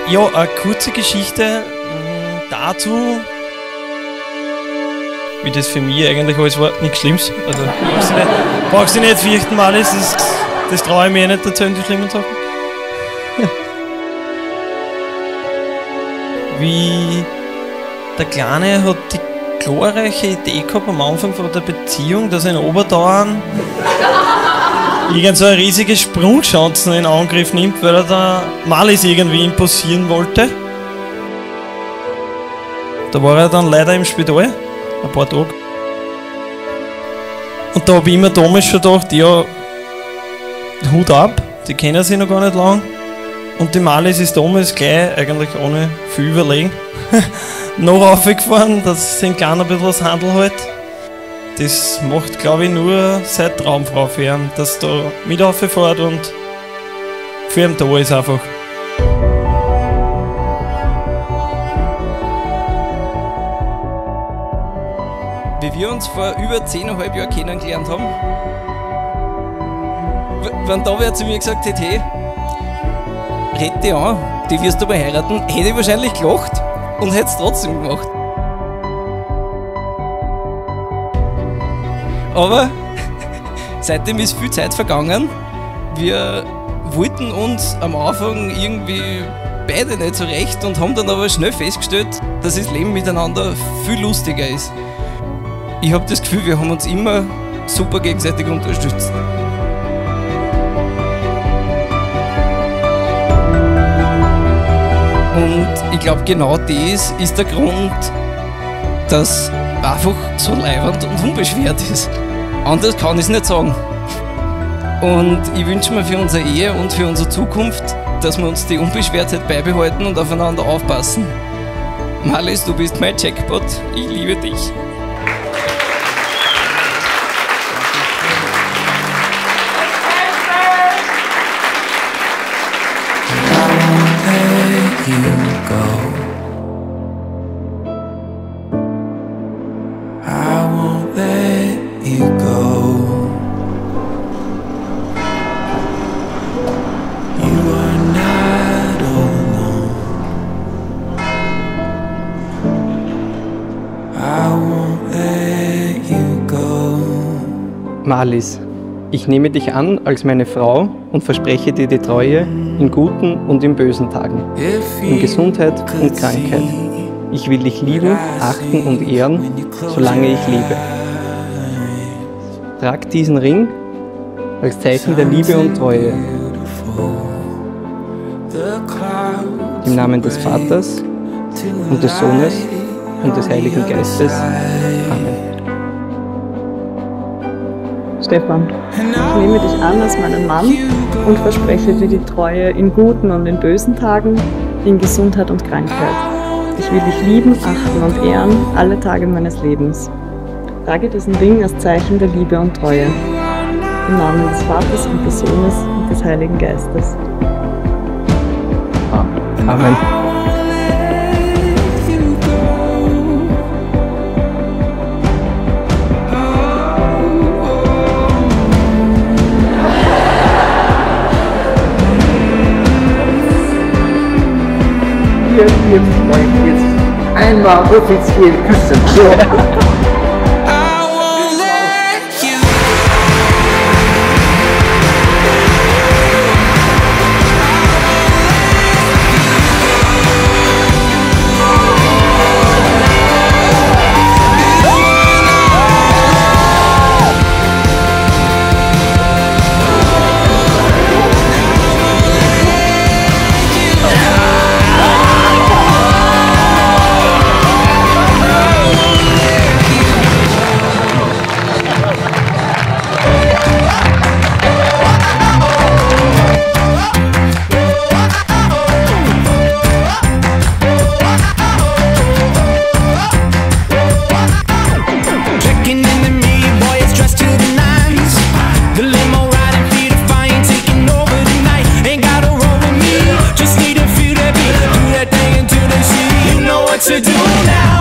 Ja, eine kurze Geschichte dazu, wie das für mich eigentlich alles war, nichts Schlimmes. Also brauchst du nicht fürchten, Malis, das traue ich mir nicht erzählen, die schlimmen Sachen. Wie der Kleine hat die glorreiche Idee gehabt am Anfang von der Beziehung, dass er in Oberdauern irgend so eine riesige Sprungschanzen in Angriff nimmt, weil er da Malis irgendwie imposieren wollte. Da war er dann leider im Spital, ein paar Tage. Und da habe ich mir damals schon gedacht, ja, Hut ab, die kennen sich noch gar nicht lang. Und die Malis ist damals gleich, eigentlich ohne viel Überlegen, noch raufgefahren, dass sie den Kleinen ein bisschen was Handel hält. Das macht, glaube ich, nur seine Traumfrau für ihn, dass er da mit rauffährt und für ihn da ist einfach. Wie wir uns vor über 10,5 Jahren kennengelernt haben, wenn da wer zu mir gesagt hätte, hey, red die an, die wirst du mal heiraten, hätte ich wahrscheinlich gelacht und hätte es trotzdem gemacht. Aber seitdem ist viel Zeit vergangen. Wir wollten uns am Anfang irgendwie beide nicht so recht und haben dann aber schnell festgestellt, dass das Leben miteinander viel lustiger ist. Ich habe das Gefühl, wir haben uns immer super gegenseitig unterstützt. Und ich glaube, genau das ist der Grund, dass einfach so leiwand und unbeschwert ist. Anders kann ich es nicht sagen. Und ich wünsche mir für unsere Ehe und für unsere Zukunft, dass wir uns die Unbeschwertheit beibehalten und aufeinander aufpassen. Malis, du bist mein Jackpot. Ich liebe dich. Malis, ich nehme dich an als meine Frau und verspreche dir die Treue in guten und in bösen Tagen, in Gesundheit und Krankheit. Ich will dich lieben, achten und ehren, solange ich lebe. Trag diesen Ring als Zeichen der Liebe und Treue. Im Namen des Vaters und des Sohnes und des Heiligen Geistes. Amen. Stefan, ich nehme dich an als meinen Mann und verspreche dir die Treue in guten und in bösen Tagen, in Gesundheit und Krankheit. Ich will dich lieben, achten und ehren, alle Tage meines Lebens. Trage diesen Ring als Zeichen der Liebe und Treue. Im Namen des Vaters und des Sohnes und des Heiligen Geistes. Amen. Wir wollen jetzt einmal offiziell küssen. So. To do now.